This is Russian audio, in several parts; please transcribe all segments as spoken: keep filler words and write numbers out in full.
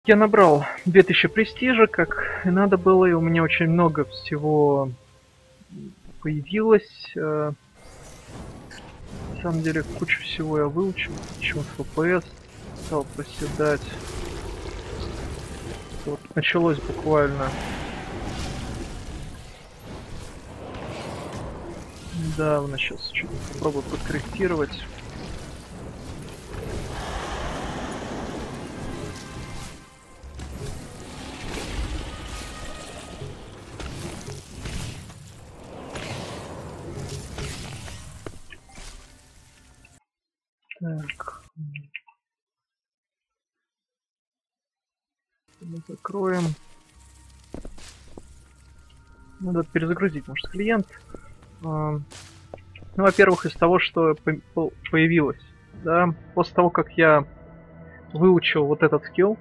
Я набрал две тысячи престижа, как и надо было, и у меня очень много всего появилось. На самом деле, кучу всего я выучил, почему-то эф пи эс стал проседать. Вот началось буквально. Недавно, сейчас что-то попробую подкорректировать. Так. Мы закроем. Надо перезагрузить, может, клиент. Ну, во-первых, из того, что появилось, да, после того, как я выучил вот этот скилл,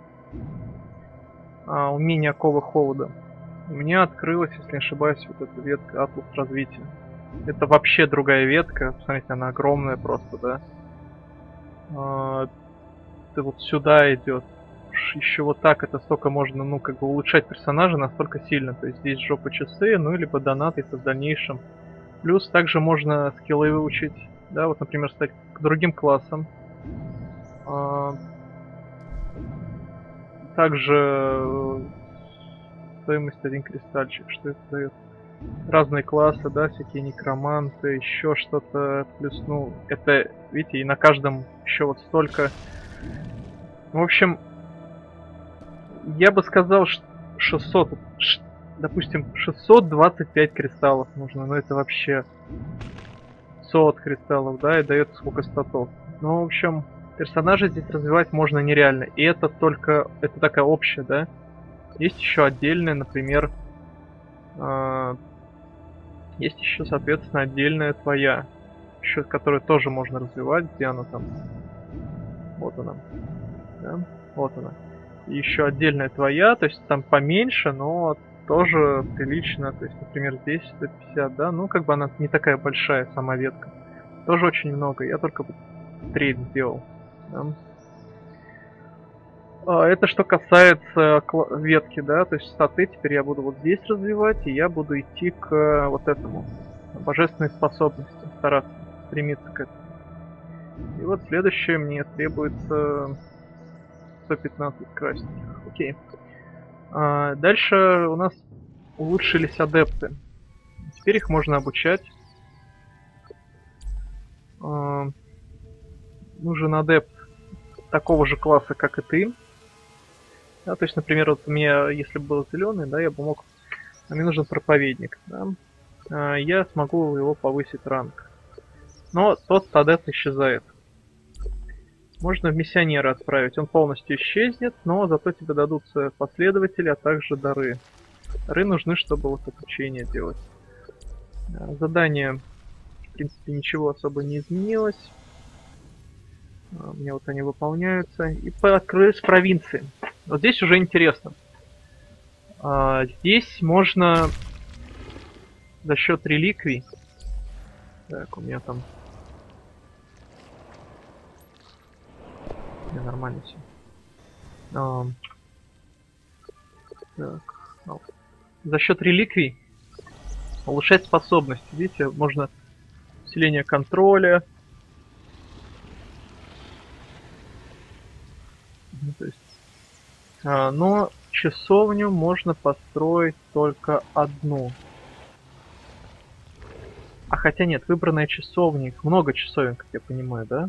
умение оковы холода, у меня открылась, если не ошибаюсь, вот эта ветка Атлас развития. Это вообще другая ветка, посмотрите, она огромная просто, да. Это вот сюда идет. Еще вот так это столько можно, ну, как бы улучшать персонажа настолько сильно. То есть здесь жопа часы, ну, либо донаты в дальнейшем. Плюс также можно скиллы выучить, да, вот, например, стать к другим классам. Также стоимость один кристальчик, что это дает? Разные классы, да, всякие некроманты, еще что-то. Плюс, ну, это, видите, и на каждом еще вот столько. В общем, я бы сказал, что шестьсот, допустим, шестьсот двадцать пять кристаллов нужно, но это вообще пятьсот кристаллов, да, и дает сколько статов. Ну, в общем, персонажа здесь развивать можно нереально. И это только, это такая общая, да. Есть еще отдельная, например, э, есть еще, соответственно, отдельная твоя, еще, которую тоже можно развивать. Где она там? Вот она. Да? Вот она. И еще отдельная твоя, то есть там поменьше, но тоже прилично. То есть, например, здесь сто пятьдесят, да, ну как бы она не такая большая сама ветка. Тоже очень много. Я только треть сделал. Да? Это что касается ветки, да, то есть статы теперь я буду вот здесь развивать, и я буду идти к вот этому, божественной способности, стараться стремиться к этому. И вот следующее мне требуется сто пятнадцать красненьких. Окей. А дальше у нас улучшились адепты. Теперь их можно обучать. А, нужен адепт такого же класса, как и ты. Да, то есть, например, вот у меня, если бы был зеленый, да, я бы мог... Мне нужен проповедник, да. А, я смогу его повысить ранг. Но тот адепт исчезает. Можно в миссионера отправить, он полностью исчезнет, но зато тебе дадутся последователи, а также дары. Дары нужны, чтобы вот обучение делать. Задание, в принципе, ничего особо не изменилось. У меня вот они выполняются. И открылись провинции. Вот здесь уже интересно. Здесь можно за счет реликвий. Так, у меня там... Не, нормально все. А, так. Ну, за счет реликвий улучшать способности. Видите, можно усиление контроля. Ну, то есть, а, но часовню можно построить только одну. А хотя нет, выбранная часовня, их много часовен, как я понимаю, да?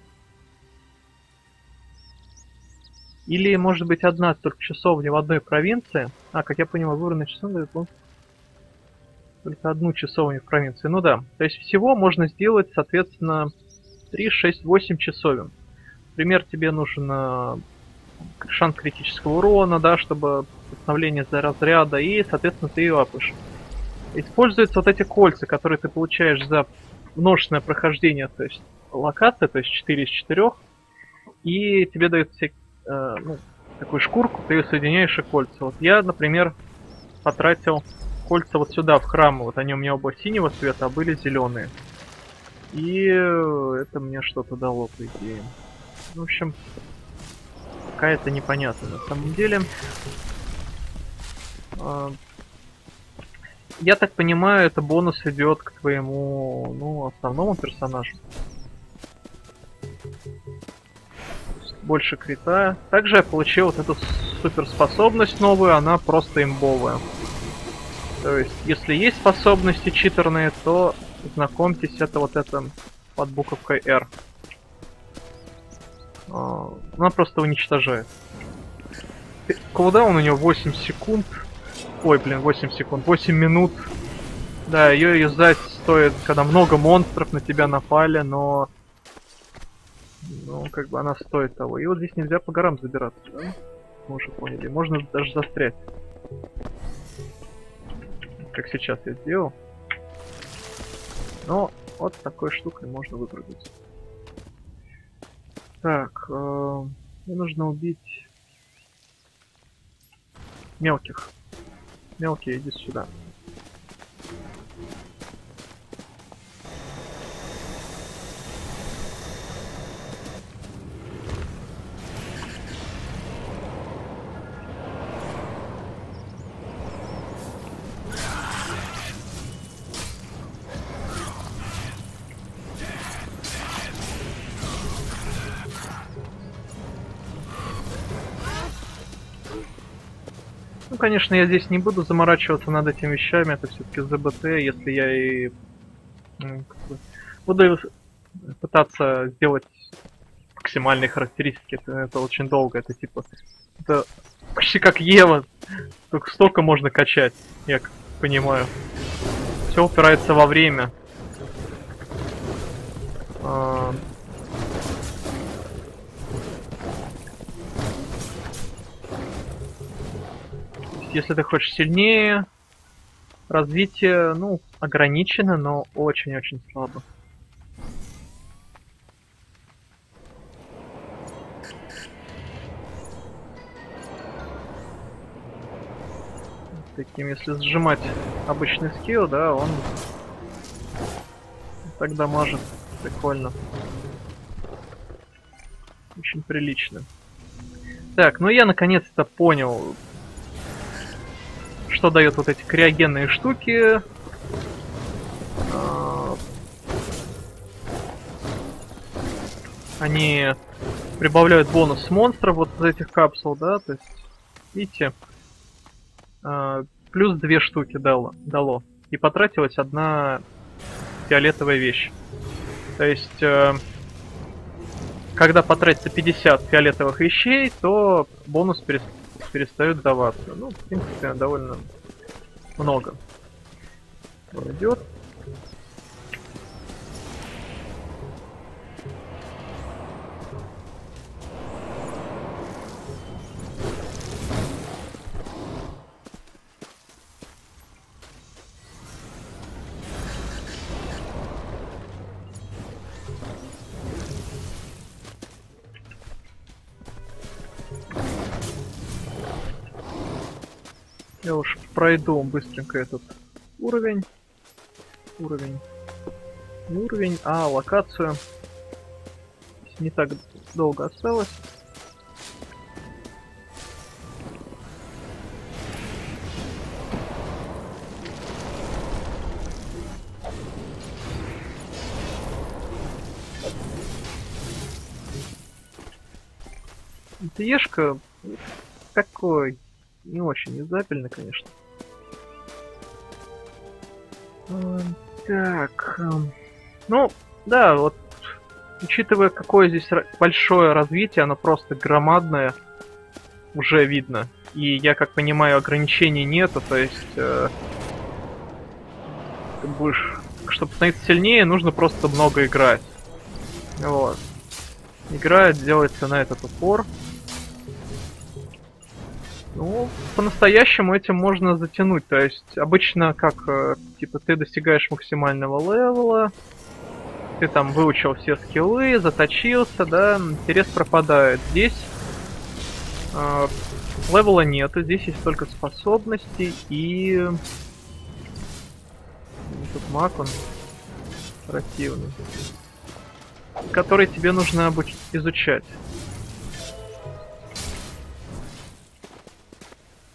Или, может быть, одна только часовня в одной провинции. А, как я понимаю, выбранная часовня только одну часовню в провинции. Ну да. То есть всего можно сделать, соответственно, три, шесть, восемь часовен. Например, тебе нужен шанс критического урона, да, чтобы восстановление за разряда, и, соответственно, ты ее апаешь. Используются вот эти кольца, которые ты получаешь за множественное прохождение, то есть локация, то есть четыре из четырёх, и тебе дают всякие, э, ну, такую шкурку, ты ее соединяешь и кольца. Вот я, например, потратил кольца вот сюда, в храм, вот они у меня оба синего цвета, а были зеленые. И это мне что-то дало, по идее. В общем, какая-то непонятная на самом деле. Я так понимаю, это бонус идет к твоему, ну, основному персонажу. Больше крита. Также я получил вот эту суперспособность новую, она просто имбовая. То есть, если есть способности читерные, то знакомьтесь, это вот это под буковкой R. Она просто уничтожает. Кулдаун у него восемь секунд. Ой, блин, восемь секунд. восемь минут. Да, ее юзать стоит, когда много монстров на тебя напали, но... Ну, как бы она стоит того. И вот здесь нельзя по горам забираться, да? Мы уже поняли. Можно даже застрять. Как сейчас я сделал. Но вот такой штукой можно выпрыгнуть. Так, э, мне нужно убить мелких. Мелкие, иди сюда. Ну, конечно, я здесь не буду заморачиваться над этими вещами, это все-таки ЗБТ, если я и ну, как бы, буду пытаться сделать максимальные характеристики, это, это очень долго, это типа, это почти как Ева, только столько можно качать, я как понимаю. Все упирается во время. А... Если ты хочешь сильнее, развитие, ну, ограничено, но очень-очень слабо. Таким, если сжимать обычный скилл, да, он так дамажит. Прикольно. Очень прилично. Так, ну я наконец-то понял, что дают вот эти криогенные штуки. Они прибавляют бонус монстров вот из этих капсул, да, то есть, видите, плюс две штуки дало, дало. И потратилась одна фиолетовая вещь. То есть, когда потратится пятьдесят фиолетовых вещей, то бонус перестает перестают даваться. Ну, в принципе, довольно много. Идет. Я уж пройду быстренько этот уровень. Уровень. Не уровень, а локацию. Не так долго осталось. Ешка такой не очень юзабельный, конечно. Так, ну да, вот учитывая, какое здесь большое развитие, оно просто громадное, уже видно. И я как понимаю, ограничений нету, то есть э, ты будешь, чтобы становиться сильнее, нужно просто много играть. Вот. Игра делается на этот упор. Ну, по-настоящему этим можно затянуть. То есть, обычно, как, типа, ты достигаешь максимального левела, ты там выучил все скиллы, заточился, да, интерес пропадает. Здесь э, левела нет, здесь есть только способности и... Тут маг, он противный. Который тебе нужно обуч... изучать.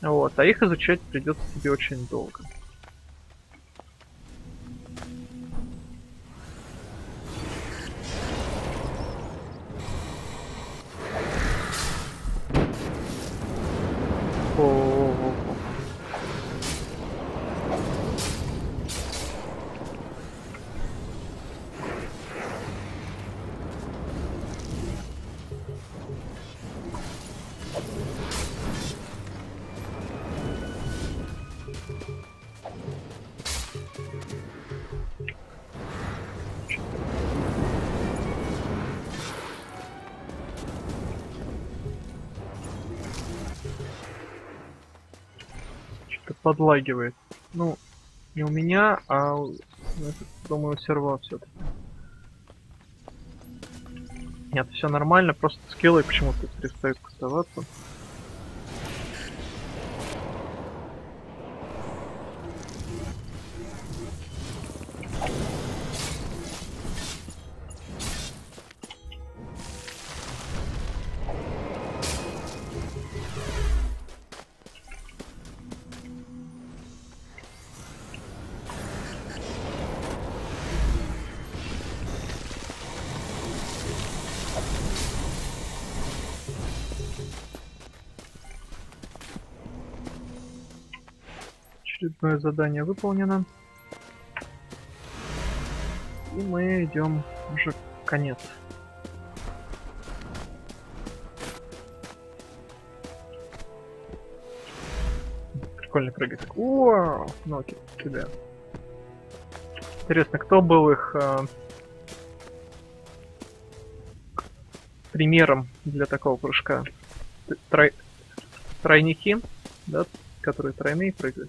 Вот, а их изучать придется тебе очень долго. О-о-о-о. Что-то подлагивает. Ну, не у меня, а у, думаю, у серва все-таки. Нет, все нормально, просто скиллы почему-то перестают кастоваться. Очередное задание выполнено. И мы идем уже в конец. Прикольно прыгать. О, ну окей, тебя. Интересно, кто был их э, примером для такого прыжка? Трой... Тройники, да, которые тройные прыгают.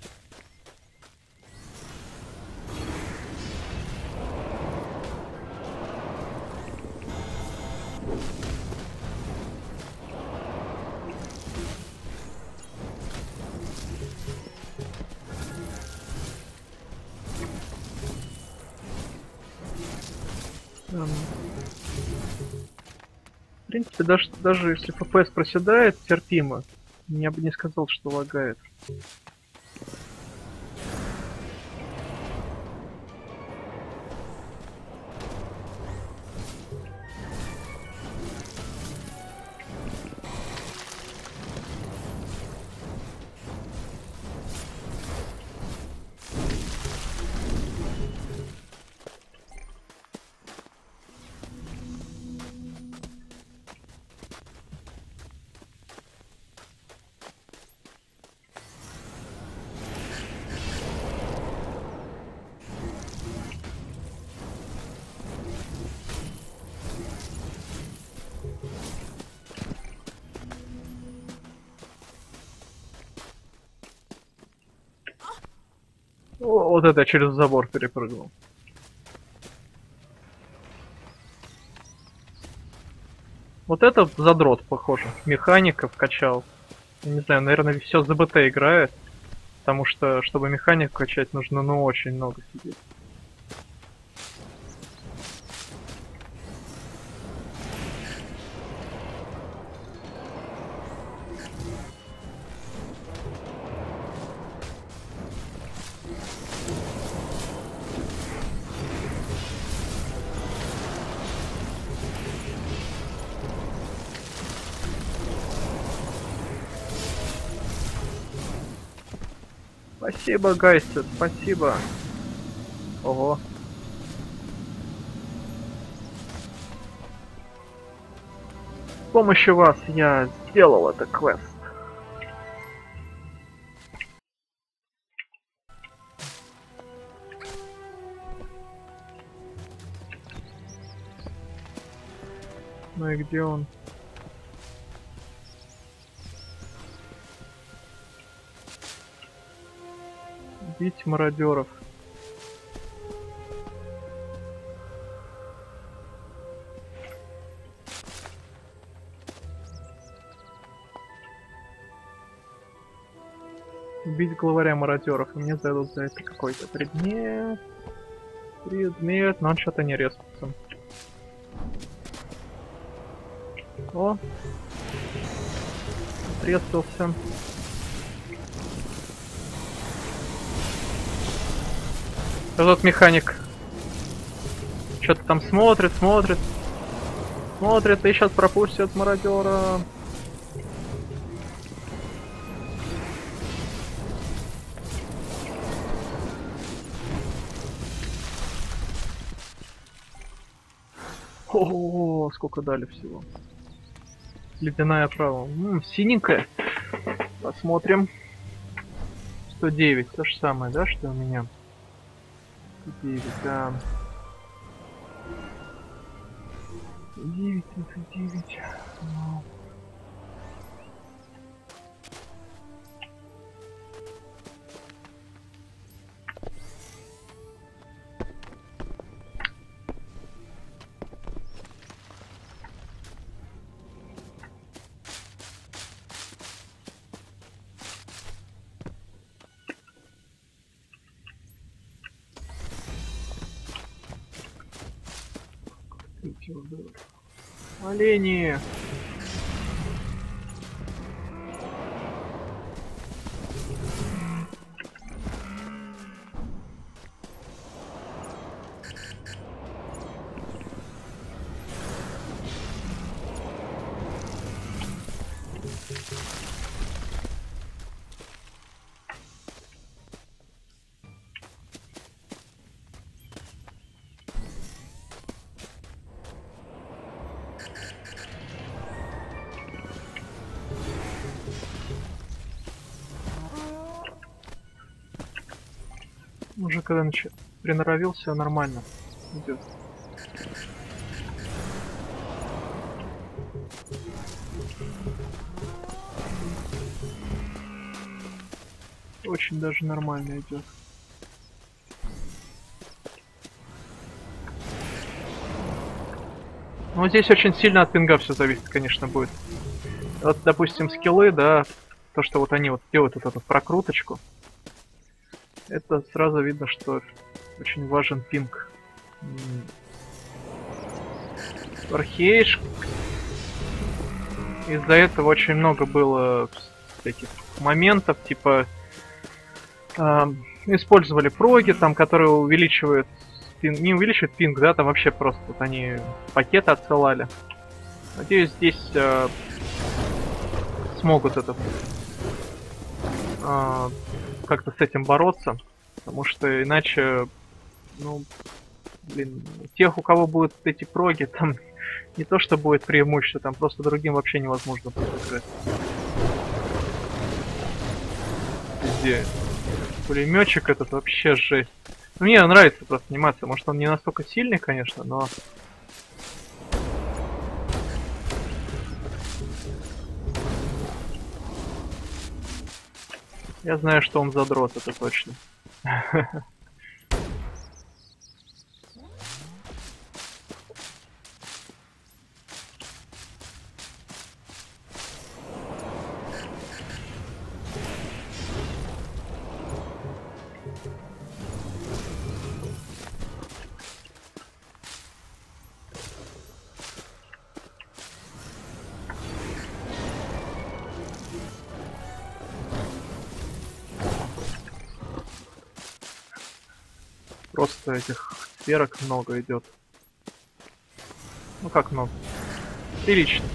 В принципе, даже, даже если эф пи эс проседает, терпимо. Я бы не сказал, что лагает. О, вот это я через забор перепрыгнул. Вот это задрот, похоже. Механиков качал. Я не знаю, наверное, все за бэ тэ играет. Потому что, чтобы механику качать, нужно, ну, очень много сидеть. Спасибо, гайсы, спасибо. Ого. С помощью вас я сделал этот квест. Ну и где он? Бить мародеров. Убить главаря мародеров. И мне дадут за это какой-то предмет. Предмет, но он что-то не респится. О! Отрезался. Тот механик что-то там смотрит, смотрит. Смотрит и сейчас пропустит мародера. О, сколько дали всего. Ледяная оправа. М-м, синенькая. Посмотрим. сто девять. То же самое, да, что у меня? сто девять, да. сто девять, сто девять. Олени! Уже когда нач... приноровился, нормально идет. Очень даже нормально идет. Ну, здесь очень сильно от пинга все зависит, конечно, будет. Вот, допустим, скиллы, да, то, что вот они вот делают вот эту прокруточку, это сразу видно, что очень важен пинг. Архейш. Из-за этого очень много было таких моментов, типа э, использовали проги, там, которые увеличивают пинг, не увеличивают пинг, да, там вообще просто вот они пакеты отсылали. Надеюсь, здесь э, смогут это э, как-то с этим бороться, потому что иначе, ну, блин, тех, у кого будут эти проги, там не то, что будет преимущество, там просто другим вообще невозможно будет играть. Где пулеметчик этот вообще жесть. Ну, мне нравится просто анимация, может он не настолько сильный, конечно, но... Я знаю, что он задрот, это точно. Просто этих сферок много идет. Ну как много? Прилично.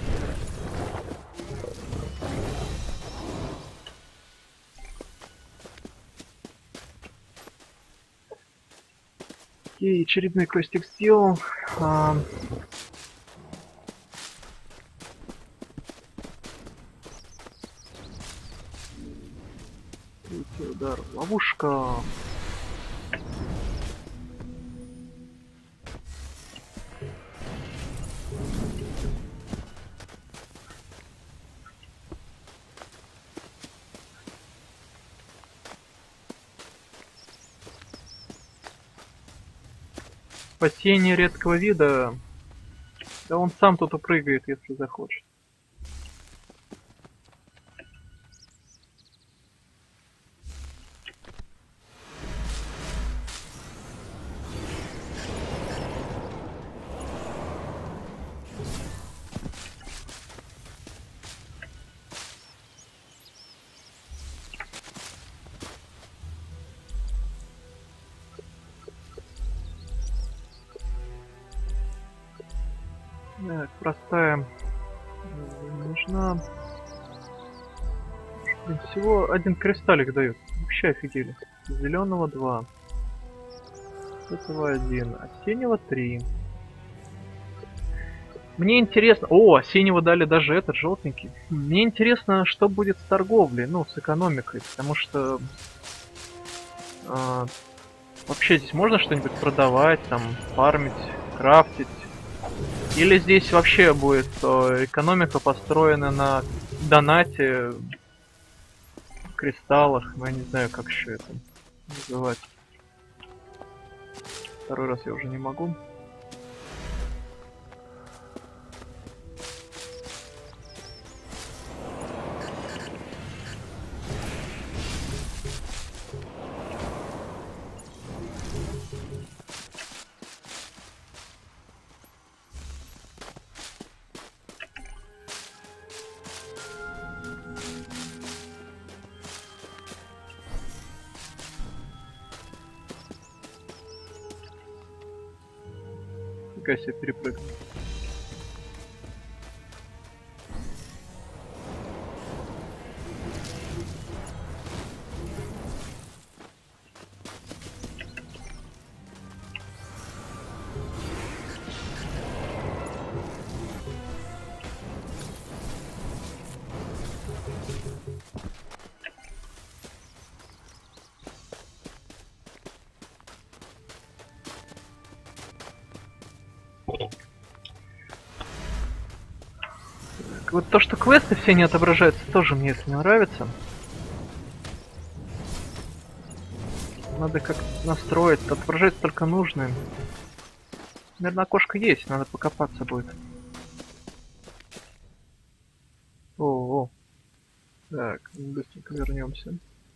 Окей, очередной крестик сделал. А... Третий удар. Ловушка. Спасение редкого вида. Да он сам тут упрыгает, если захочет. Так, простая не нужна. Блин, всего один кристаллик дают. Вообще офигели. Зеленого два. Этого один. А синего три. Мне интересно... О, синего дали даже этот, желтенький. Мне интересно, что будет с торговлей, ну, с экономикой. Потому что... Э, вообще здесь можно что-нибудь продавать, там, фармить, крафтить? Или здесь вообще будет э, экономика построена на донате, кристаллах, ну я не знаю, как еще это называть. Второй раз я уже не могу. Фига себе перепрыгнул. Вот то, что квесты все не отображаются, тоже мне это не нравится. Надо как-то настроить, отображается только нужное. Наверное, окошко есть, надо покопаться будет. О, -о. Так, быстренько вернемся.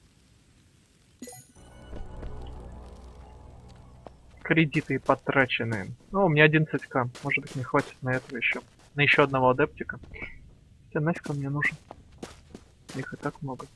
Кредиты потраченные. Ну, у меня одиннадцать ка. Может быть, не хватит на этого еще. На еще одного адептика. Хотя нафиг он мне нужен. Их и так много.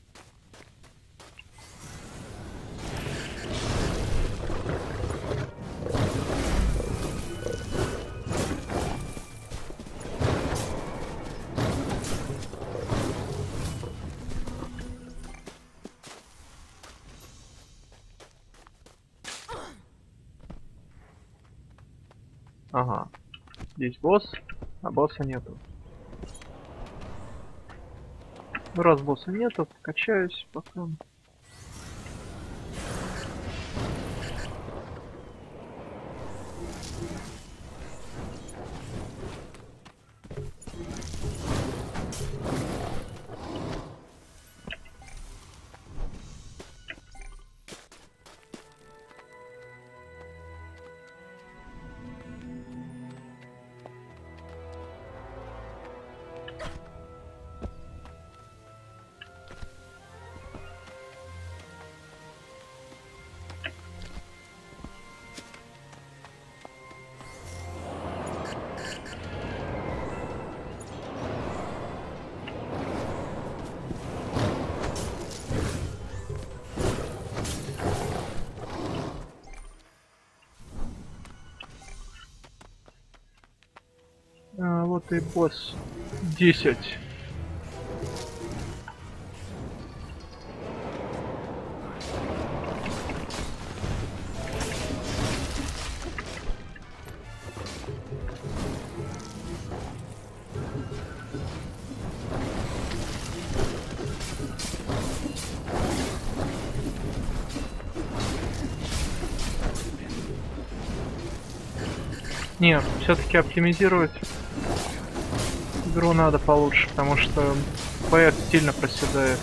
Ага. Здесь босс, а босса нету. Ну, раз босса нету, качаюсь пока. А, вот и босс. десять. Не, все-таки оптимизировать игру надо получше, потому что пэ эс сильно проседает.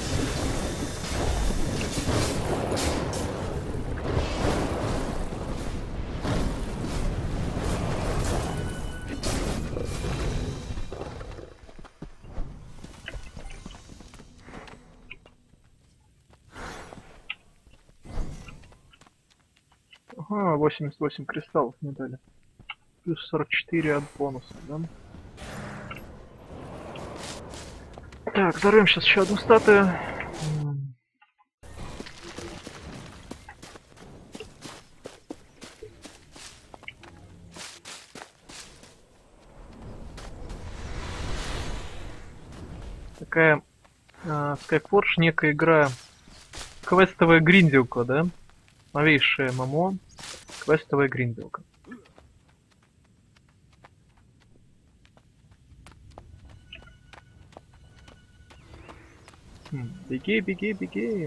Ага, восемьдесят восемь кристаллов мне дали. Плюс сорок четыре от бонуса, да? Так, зарыем сейчас еще одну статую. такая э, Skyforge некая игра, квестовая гринделка, да? Новейшее ММО, квестовая гринделка. Хм, беги, беги, беги.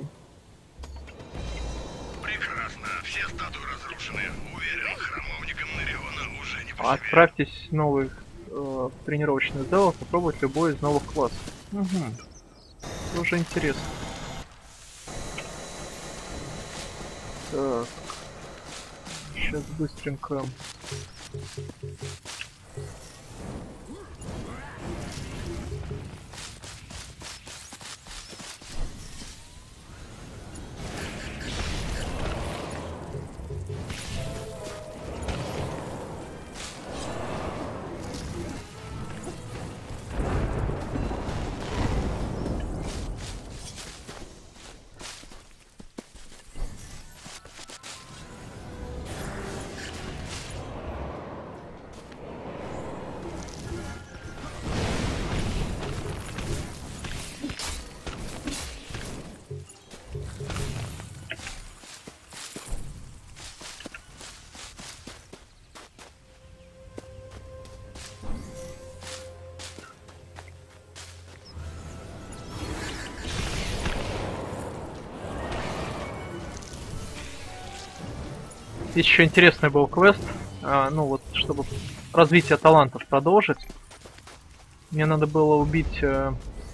Прекрасно. Все статуи разрушены. Уверен, храмовникам Нериона уже не по себе. Отправьтесь в новый э, в тренировочный зал, попробовать любой из новых классов. Угу. Это уже интересно. Так. Сейчас быстренько. Здесь еще интересный был квест. А, ну вот, чтобы развитие талантов продолжить. Мне надо было убить э,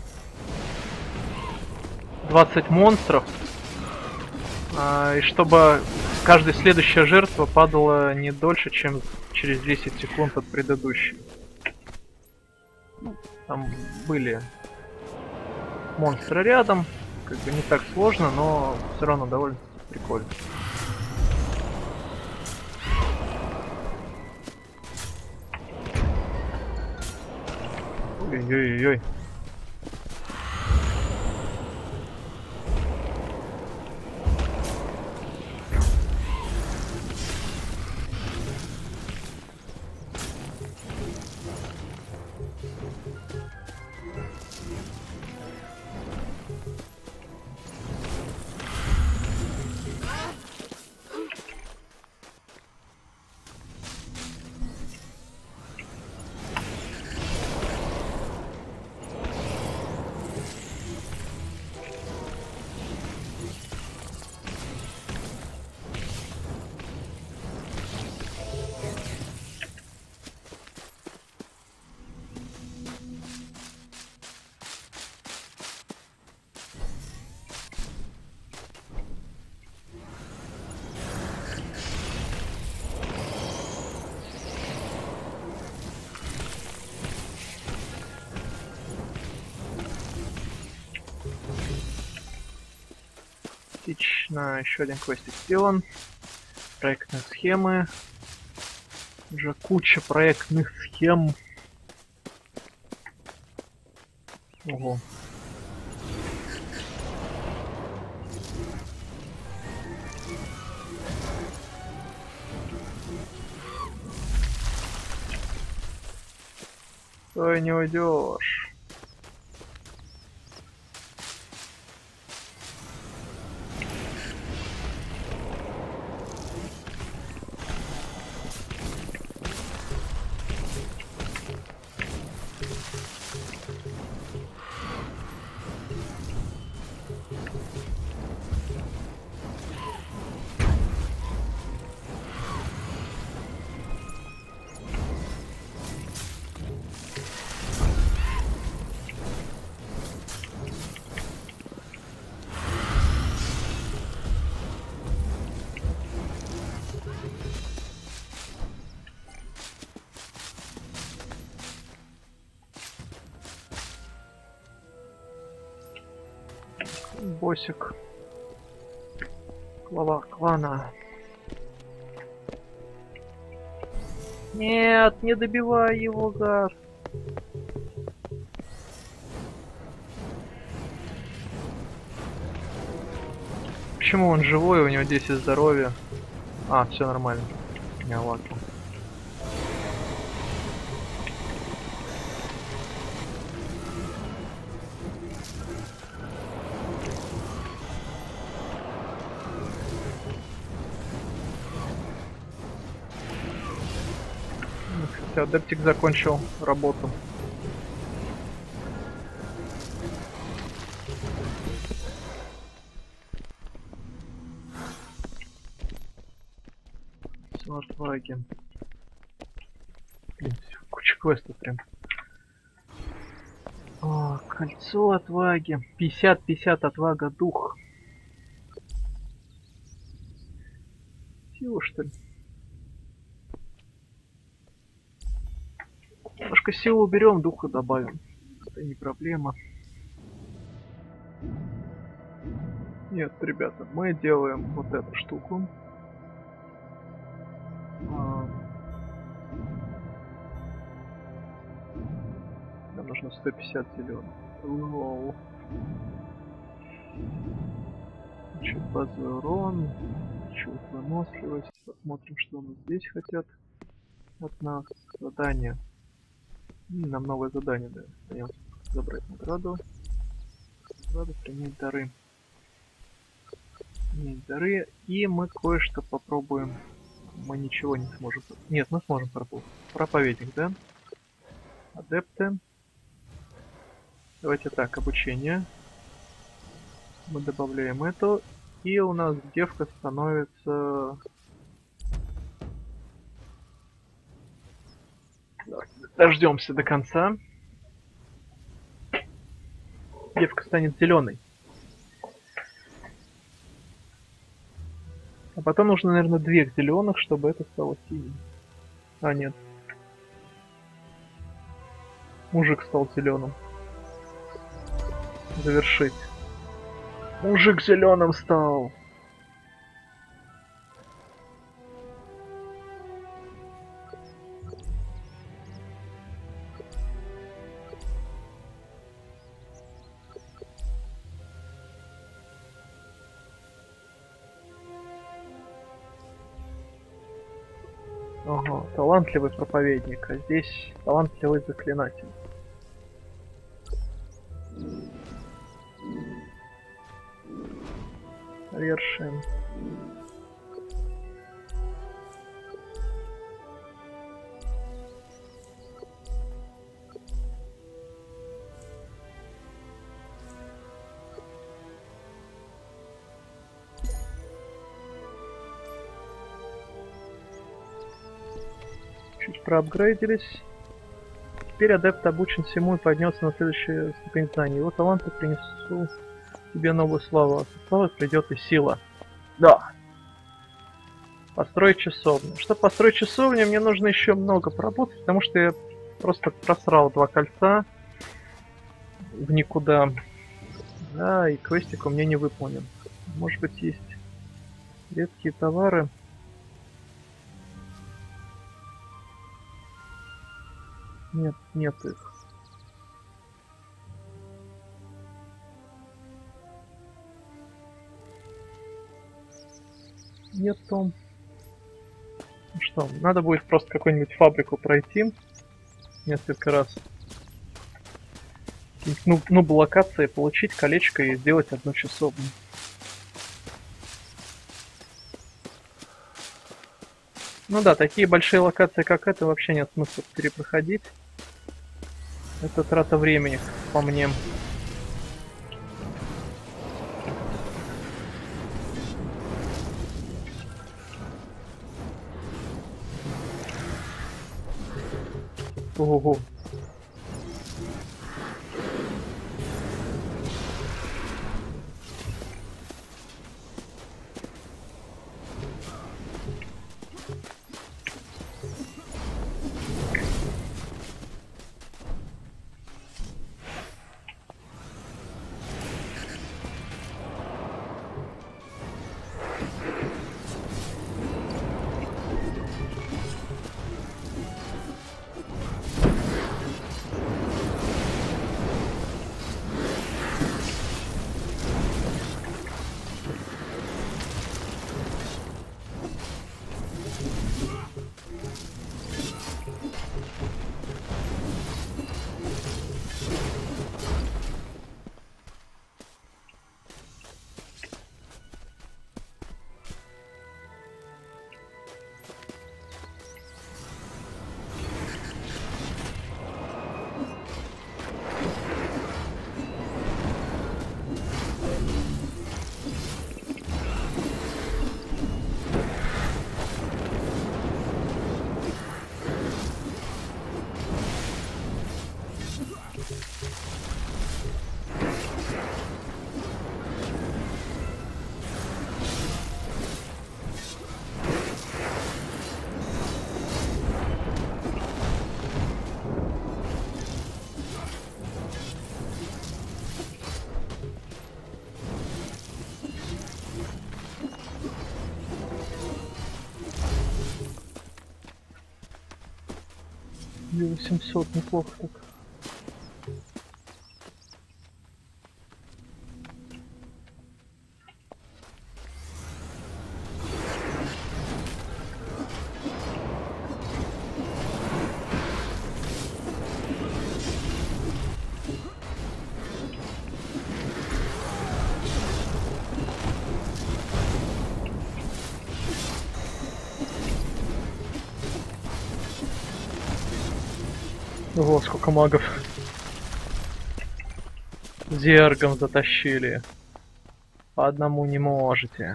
двадцать монстров. А, и чтобы каждая следующая жертва падала не дольше, чем через десять секунд от предыдущей. Там были монстры рядом. Как бы не так сложно, но все равно довольно прикольно. Ой-ой-ой. Отлично, еще один квестик сделан. Проектные схемы. Уже куча проектных схем. Ого. Ой, не уйдешь. Босик. Глава клана. Нет, не добивай его, гад. Почему он живой, у него десять здоровья? А, все нормально. Не, ладно. Все, Адептик закончил работу. Все, отваги. Блин, куча квестов прям. О, кольцо отваги. пятьдесят пятьдесят отвага дух. Силу, что ли? Немножко силу уберем, духа добавим. Это не проблема. Нет, ребята, мы делаем вот эту штуку. А... Нам нужно сто пятьдесят зеленых. Воу. Значит, базовый урон. Чуть выносливость. Посмотрим, что у нас здесь хотят от нас. Задание. Нам новое задание дают. Даем забрать награду. Награду, принять дары. Принять дары. И мы кое-что попробуем. Мы ничего не сможем. Нет, мы сможем попробовать. Проповедник, да? Адепты. Давайте так, обучение. Мы добавляем эту. И у нас девка становится... Дождемся до конца. Девка станет зеленой. А потом нужно, наверное, две зеленых, чтобы это стало синим. А, нет. Мужик стал зеленым. Завершить. Мужик зеленым стал. Ага, талантливый проповедник, а здесь талантливый заклинатель. Завершим. Чуть проапгрейдились. Теперь адепт обучен всему и поднялся на следующую ступень знаний. Его таланты принесу тебе новую славу. А со славой придет и сила. Да. Построить часовню. Чтобы построить часовню, мне нужно еще много поработать, потому что я просто просрал два кольца в никуда. Да, и квестик у меня не выполнен. Может быть, есть редкие товары. Нет, нет их. Нет, Том. Ну что, надо будет просто какую-нибудь фабрику пройти несколько раз. Ну, ну, локации получить колечко и сделать одну часовню. Ну да, такие большие локации, как это, вообще нет смысла перепроходить. Это трата времени, по мне. Ого. восемьсот, неплохо так. Ого, сколько магов. Зергом затащили. По одному не можете.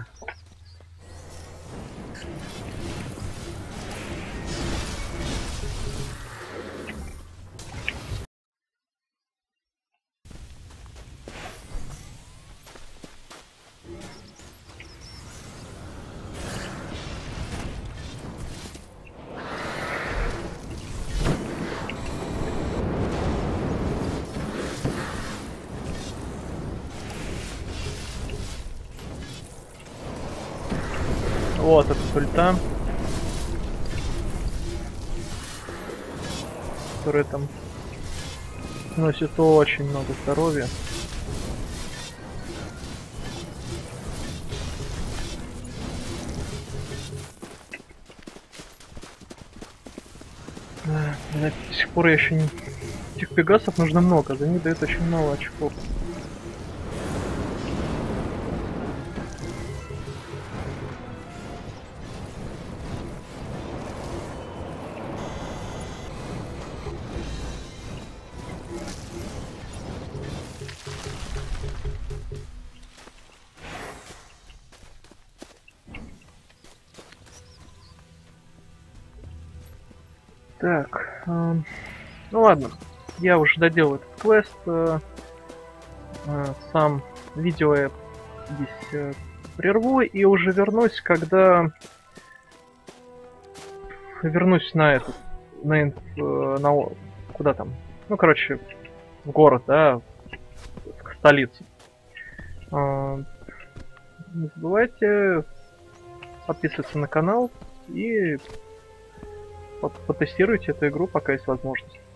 Вот этот ульта, который там носит очень много здоровья. Да, до сих пор я еще не... Этих пегасов нужно много, за них дают очень мало очков. Так, э, ну ладно, я уже доделал этот квест, э, э, сам видео я здесь э, прерву и уже вернусь, когда вернусь на этот, на, инф, э, на куда там, ну короче, в город, да, к столице. Э, не забывайте подписываться на канал и потестируйте эту игру, пока есть возможность.